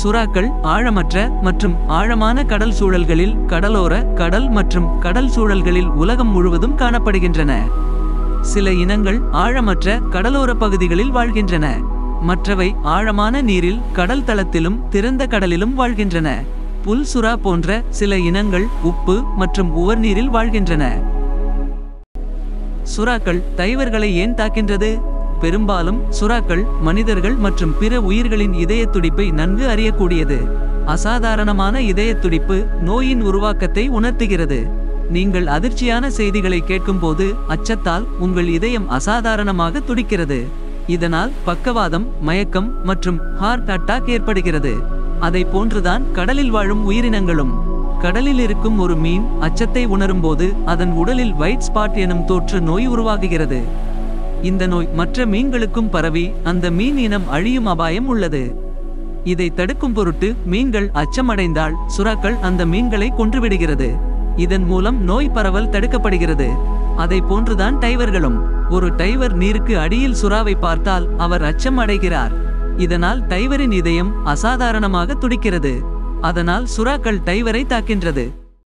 சுறாக்கள் ஆழமற்ற மற்றும் ஆழமான கடல் சூழல்களில், கடலோர, கடல் மற்றும் கடல் சூழல்களில் உலகம் முழுவதும் காணப்படுகின்றன. சில இனங்கள் ஆழமற்ற கடலோர பகுதிகளில் வாழ்கின்றன. மற்றவை ஆழமான நீரில், கடல் தளத்திலும் திறந்த கடலிலும் வாழ்கின்றன. புல் சுறா போன்ற சில இனங்கள் உப்பு மற்றும் உவர்நீரில் வாழ்கின்றன. சுறாக்கள் டைவர்களை ஏன் தாக்கின்றது? பெரும்பாலும் சுறாக்கள் மனிதர்கள் மற்றும் பிற உயிர்களின் இதயத் துடிப்பை நன்கு அறியக்கூடியது. அசாதாரணமான இதயத் துடிப்பு நோயின் உருவாக்கத்தை உணர்த்துகிறது. நீங்கள் அதிர்ச்சியான செய்திகளை கேட்கும்போது அச்சத்தால் உங்கள் இதயம் அசாதாரணமாக துடிக்கிறது. இதனால் பக்கவாதம், மயக்கம் மற்றும் ஹார்ட் அட்டாக் ஏற்படுகிறது. அதை போன்றுதான் கடலில் வாழும் உயிரினங்களும். கடலில் இருக்கும் ஒரு மீன் அச்சத்தை உணரும்போது அதன் உடலில் ஒயிட் ஸ்பாட் எனும் தோற்று நோய் உருவாகுகிறது. இந்த நோய் மற்ற மீன்களுக்கும் பரவி அந்த மீன் இனம் அழியும் அபாயம் உள்ளது. இதை தடுக்கும் பொருட்டு மீன்கள் அச்சமடைந்தால் சுறாக்கள் அந்த மீன்களை கொன்றுவிடுகிறது. இதன் மூலம் நோய் பரவல் தடுக்கப்படுகிறது. அதை போன்றுதான் டைவர்களும். ஒரு டைவர் நீருக்கு அடியில் சுறாவை பார்த்தால் அவர் அச்சம் அடைகிறார். இதனால் டைவரின் இதயம் அசாதாரணமாக துடிக்கிறது. அதனால் சுறாக்கள் டைவரை தாக்கின்றது.